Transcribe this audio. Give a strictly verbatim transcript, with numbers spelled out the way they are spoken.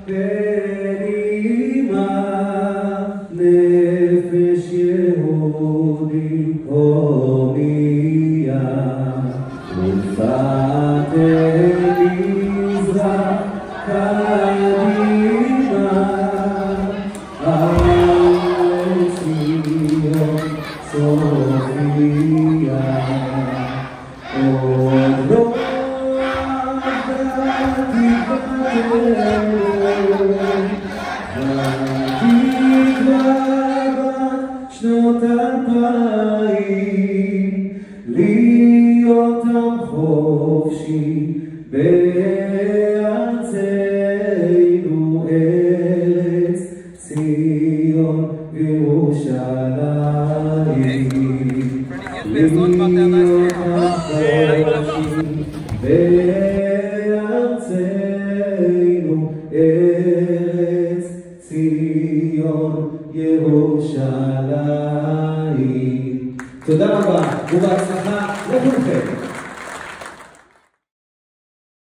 בנימה נפש יהודי הומייה ולפתן מזרח קדימה על ציון סופיה עוד לא עבדתי שנות אלפיים להיות עם חופשי בארצנו ארץ ציון וירושלים להיות עם חופשי בארצנו ארץ ציון ירושלים. תודה רבה ובהצלחה לכולכם.